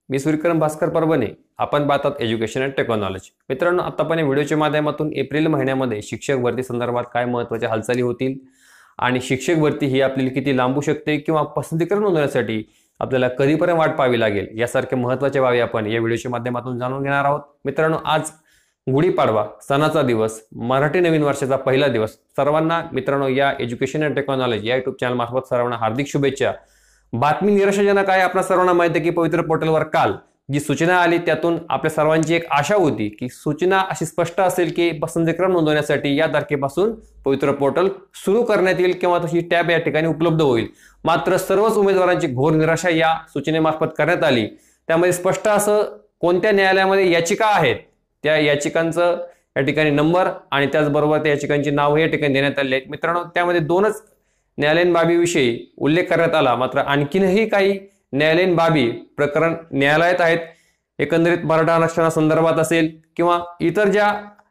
मी सूर्यकिरण भास्कर परभणे. आपण पाहतात education and technology. मित्रांनो, आता आपण या व्हिडिओच्या माध्यमातून एप्रिल महिन्यामध्ये शिक्षक भरती संदर्भात काय महत्त्वाच्या हालचाली होतील आणि शिक्षक भरती ही आपल्याला किती लांबू शकते किंवा पसंतीकरण नोंदवण्यासाठी आपल्याला कधीपर्यंत वाट पाहावी लागेल यासारख्या महत्त्वाच्या बाबी आपण या व्हिडिओच्या माध्यमातून जाणून घेणार आहोत. मित्रांनो, आज गुढीपाडवा सणाचा दिवस, मराठी नवीन वर्षाचा पहिला दिवस. सर्वांना मित्रांनो या एज्युकेशन अँड टेक्नॉलॉजी या यूट्यूब चॅनल मार्फत सर्वांना हार्दिक शुभेच्छा. बातमी निराशाजनक आहे. आपल्या सर्वांना माहिती आहे की पवित्र पोर्टलवर काल जी सूचना आली त्यातून आपल्या सर्वांची एक आशा होती की सूचना अशी स्पष्ट असेल की पसंतीकरण नोंदवण्यासाठी या तारखेपासून पवित्र पोर्टल सुरू करण्यात येईल किंवा तशी टॅब या ठिकाणी उपलब्ध होईल. मात्र सर्वच उमेदवारांची घोर निराशा या सूचनेमार्फत करण्यात आली. त्यामध्ये स्पष्ट असं कोणत्या न्यायालयामध्ये याचिका आहेत त्या याचिकांचं या ठिकाणी नंबर आणि त्याचबरोबर त्या याचिकांची नाव या ठिकाणी देण्यात आले आहेत. मित्रांनो, त्यामध्ये दोनच न्यायालयीन बाबीविषयी उल्लेख करण्यात आला. मात्र आणखीनही काही न्यायालयीन बाबी प्रकरण न्यायालयात आहेत. एकंदरीत मराठा आरक्षणासंदर्भात असेल किंवा इतर ज्या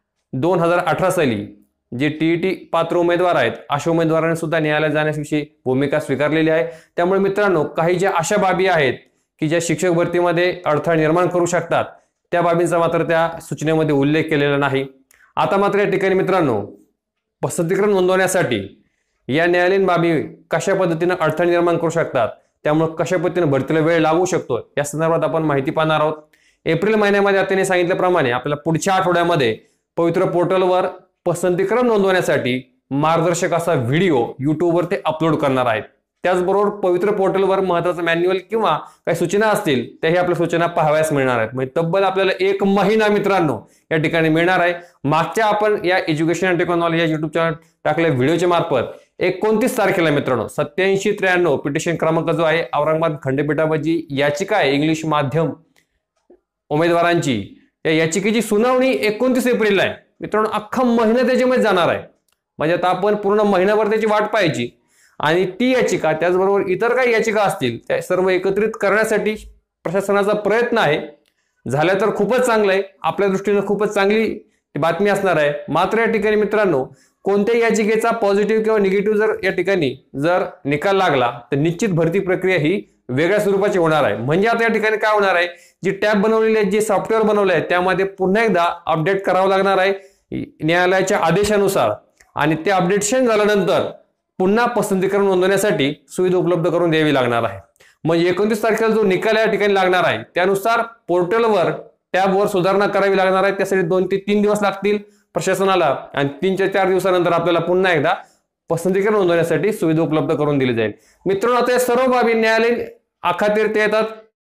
2018 साली जे टीईटी पात्र उमेदवार आहेत अशा उमेदवारांनी सुद्धा न्यायालयात जाण्याविषयी भूमिका स्वीकारलेली आहे. त्यामुळे मित्रांनो, काही ज्या अशा बाबी आहेत की ज्या शिक्षक भरतीमध्ये अडथळा निर्माण करू शकतात त्या बाबींचा मात्र त्या सूचनेमध्ये उल्लेख केलेला नाही. आता मात्र या ठिकाणी मित्रांनो, पसंतीकरण नोंदवण्यासाठी या न्यायालयीन बाबी कशा पद्धतीने अडथळा निर्माण करू शकतात, त्यामुळे कशा पद्धतीने भरतीला वेळ लागू शकतो या संदर्भात आपण माहिती पाहणार आहोत. एप्रिल महिन्यामध्ये त्यांनी सांगितल्याप्रमाणे आपल्याला पुढच्या आठवड्यामध्ये पवित्र पोर्टलवर पसंतीकरण नोंदवण्यासाठी मार्गदर्शक असा व्हिडिओ युट्यूबवर ते अपलोड करणार आहेत. त्याचबरोबर पवित्र पोर्टलवर महत्त्वाचं मॅन्युअल किंवा काही सूचना असतील त्याही आपल्या सूचना पाहाव्यास मिळणार आहेत. म्हणजे तब्बल आपल्याला 1 महिना मित्रांनो या ठिकाणी मिळणार आहे. मागच्या आपण या एज्युकेशन अँड टेक्नॉलॉजी या युट्यूब चॅनल टाकलेल्या व्हिडिओच्या मार्फत 29 तारखेला मित्रांनो 8793 पिटिशन क्रमांक जो आहे औरंगाबाद खंडपीठाची याचिका आहे इंग्लिश माध्यम उमेदवारांची, या याचिकेची सुनावणी 29 एप्रिलला आहे. मित्रांनो, अख्खा महिना त्याच्यामध्ये जाणार आहे. म्हणजे आता आपण पूर्ण महिनाभर त्याची वाट पाहायची आणि ती याचिका त्याचबरोबर इतर काही याचिका असतील त्या सर्व एकत्रित करण्यासाठी प्रशासनाचा प्रयत्न आहे. झाल्या तर खूपच चांगलं आहे. आपल्या दृष्टीने खूपच चांगली बातमी असणार आहे. मात्र या ठिकाणी मित्रांनो, कोणत्याही याचिकेचा पॉझिटिव्ह किंवा निगेटिव्ह जर या ठिकाणी जर निकाल लागला तर निश्चित भरती प्रक्रिया ही वेगळ्या स्वरूपाची होणार आहे. म्हणजे आता या ठिकाणी काय होणार आहे, जी टॅब बनवलेली आहे, जे सॉफ्टवेअर बनवले आहे त्यामध्ये पुन्हा एकदा अपडेट करावं लागणार आहे न्यायालयाच्या आदेशानुसार आणि ते अपडेशन झाल्यानंतर पुन्हा पसंतीकरण नोंदवण्यासाठी सुविधा उपलब्ध करून द्यावी लागणार आहे. म्हणजे 29 तारखेला जो निकाल या ठिकाणी लागणार आहे त्यानुसार पोर्टलवर टॅबवर सुधारणा करावी लागणार आहे. त्यासाठी 2 ते 3 दिवस लागतील प्रशासनाला आणि 3 ते 4 दिवसानंतर आपल्याला पुन्हा एकदा पसंतीकरण नोंदवण्यासाठी सुविधा उपलब्ध करून दिली जाईल. मित्रांनो, आता या सर्व बाबी न्यायालयीन अखातीर येतात.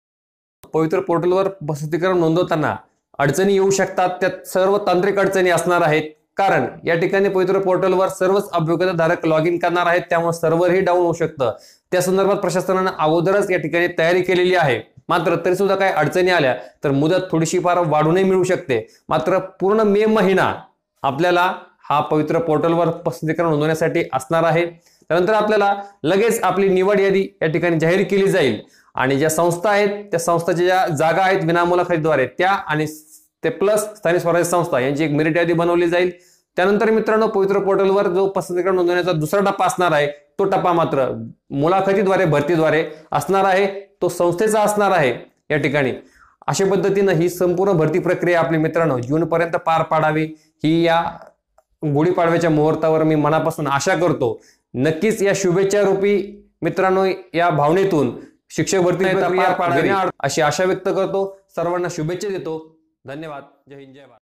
पवित्र पोर्टलवर पसंतीकरण नोंदवताना अडचणी येऊ शकतात. त्यात सर्व तांत्रिक अडचणी असणार आहेत. कारण या ठिकाणी पवित्र पोर्टलवर सर्वच अभियोग्यताधारक लॉग इन करणार आहेत, त्यामुळे सर्व्हरही डाऊन होऊ शकतं. त्या संदर्भात प्रशासनाने अगोदरच या ठिकाणी तयारी केलेली आहे. मात्र तरी सुद्धा काही अडचणी आल्या तर मुदत थोडीशी फार वाढूनही मिळू शकते. मात्र पूर्ण मे महिना आपल्याला हा पवित्र पोर्टलवर पसंतीकरण नोंदवण्यासाठी असणार आहे. त्यानंतर आपल्याला लगेच आपली निवड यादी या ठिकाणी जाहीर केली जाईल आणि ज्या संस्था आहेत त्या संस्थाच्या ज्या जागा आहेत विनामुलाखतीद्वारे त्या आणि ते प्लस स्थानिक स्वराज्य संस्था यांची एक मेरिट यादी बनवली जाईल. त्यानंतर मित्रांनो, पवित्र पोर्टलवर जो पसंतीकरण नोंदवण्याचा दुसरा टप्पा असणार आहे तो टप्पा मात्र मुलाखतीद्वारे भरतीद्वारे असणार आहे. तो संस्थेचा असणार आहे. या ठिकाणी अशा पद्धतीने ही संपूर्ण भरती प्रक्रिया आपली मित्रांनो जूनपर्यंत पार पाडावी ही या गुढीपाडव्याच्या मुहूर्तावर मी मनापासून आशा करतो. नक्कीच या शुभेच्छा रूपी मित्रांनो या भावनेतून शिक्षक भरती पार पाडावी अशी आशा व्यक्त करतो. सर्वांना शुभेच्छा देतो. धन्यवाद. जय हिंद, जय भारत.